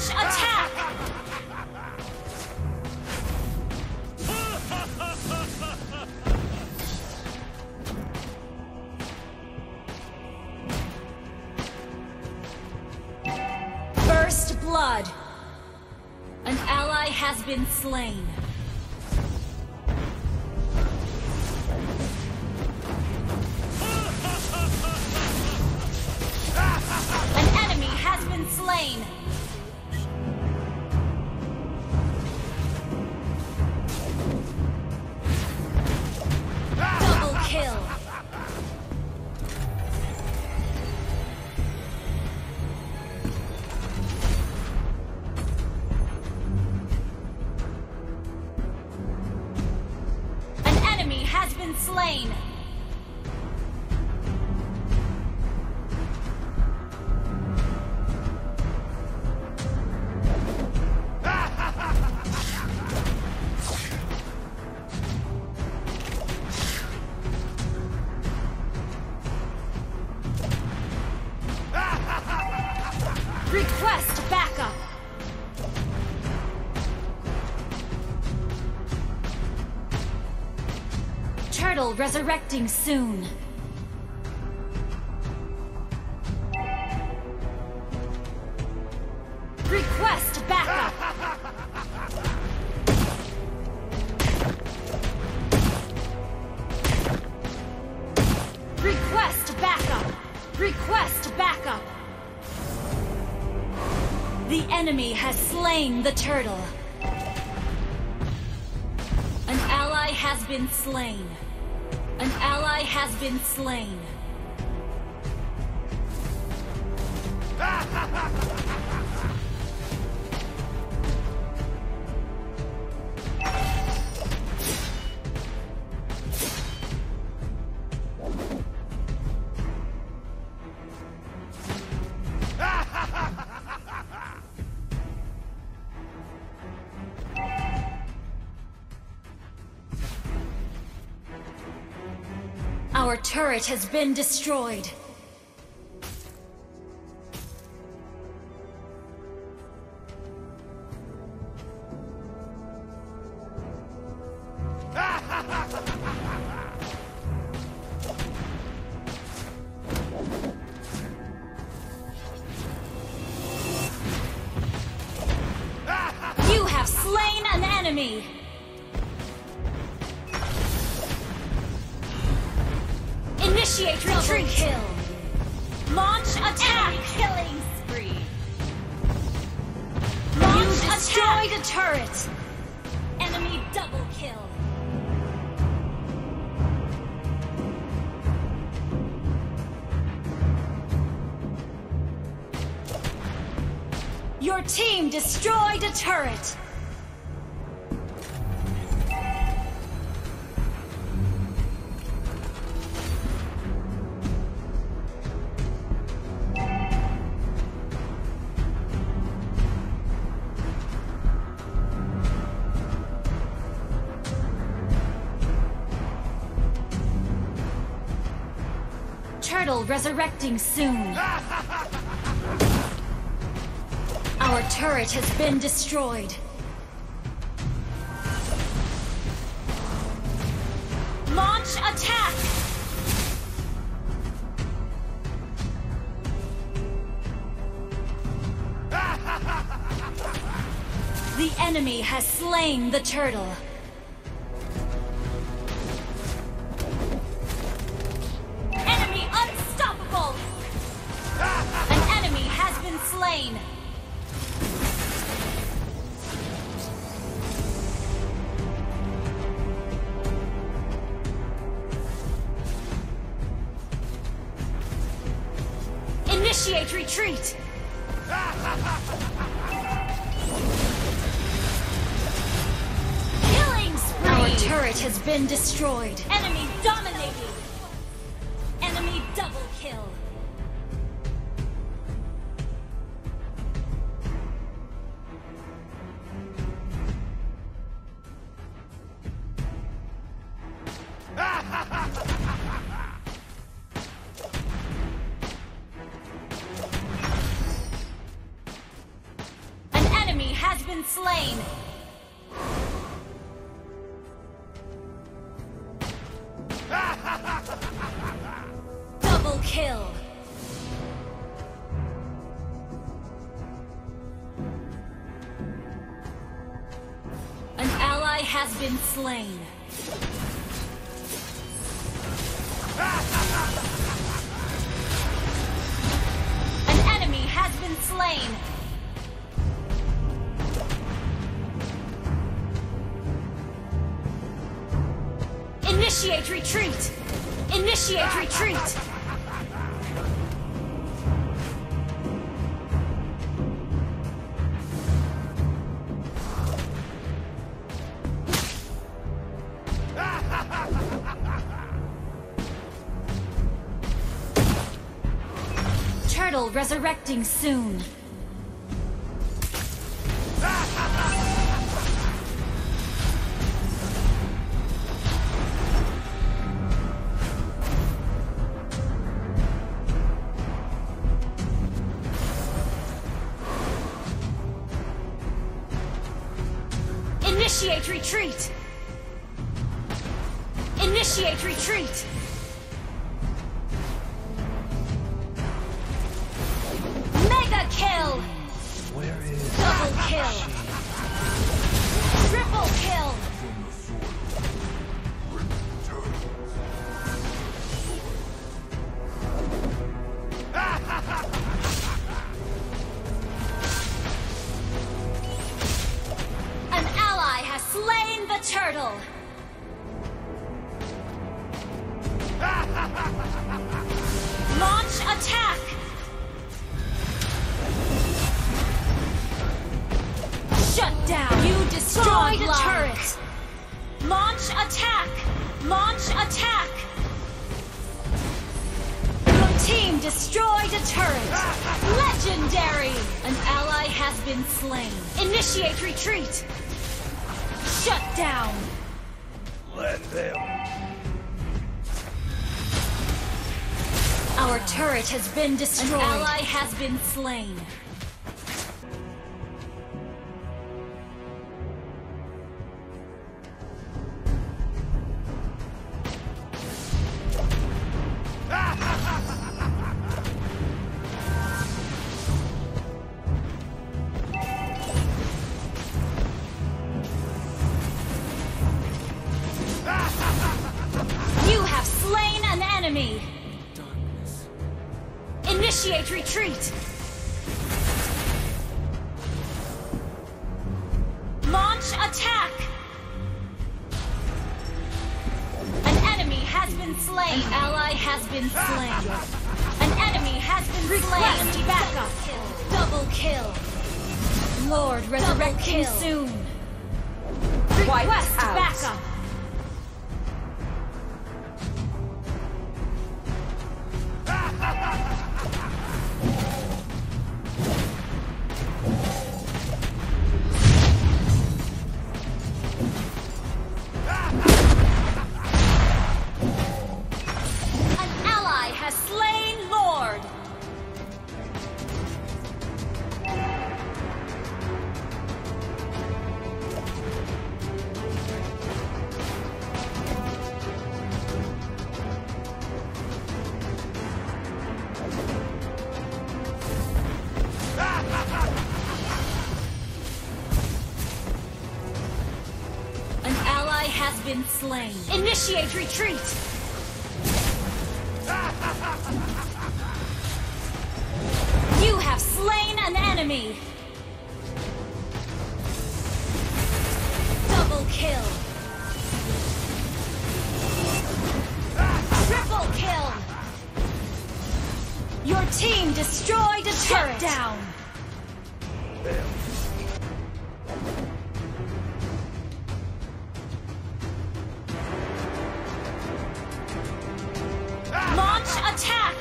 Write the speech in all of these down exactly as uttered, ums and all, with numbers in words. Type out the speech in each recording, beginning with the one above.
Launch attack! First blood. An ally has been slain. An enemy has been slain. Double kill. Has been slain. Request backup. Turtle resurrecting soon. Request backup. Request backup. Request backup. The enemy has slain the turtle. An ally has been slain. An ally has been slain. Our turret has been destroyed. You have slain an enemy. Initiate retreat. Kill. Launch attack. Enemy killing spree. Launch you destroyed attack. A turret. Enemy double kill. Your team destroyed a turret. Turtle resurrecting soon. Our turret has been destroyed. Launch attack! The enemy has slain the turtle. Enemy unstoppable! An enemy has been slain. Initiate retreat! Killing spree! Our turret has been destroyed. Enemy dominated! Enemy double kill! An been slain. Double kill. An ally has been slain. An enemy has been slain. Initiate retreat! Initiate retreat! Turtle resurrecting soon. Initiate retreat! Initiate retreat! Mega kill! Where is Double kill! Triple kill! An ally has slain the turtle! Launch attack! Shut down! You destroyed a turret! Launch attack! Launch attack! Your team destroyed a turret! Legendary! An ally has been slain. Initiate retreat! Shut down! Let them. Our turret has been destroyed. An ally has been slain. You have slain an enemy. Initiate retreat! Launch attack! An enemy has been slain. An ally has been slain. An enemy has been slain. Backup. Double kill. Lord resurrecting soon. Request backup. Has been slain. Initiate retreat! You have slain an enemy! Double kill! Triple kill! Your team destroyed a turret! Shut down! Launch attack!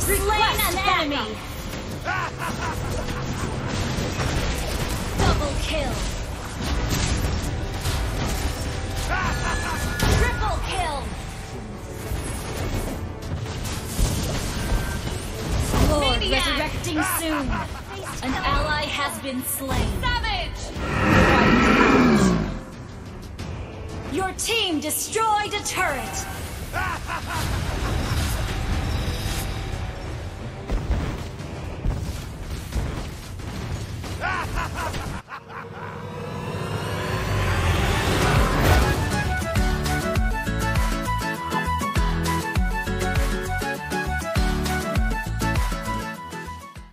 slain an enemy. Double kill. Triple kill. Lord, Maniac. resurrecting soon. An ally has been slain. Savage! Your team destroyed a turret.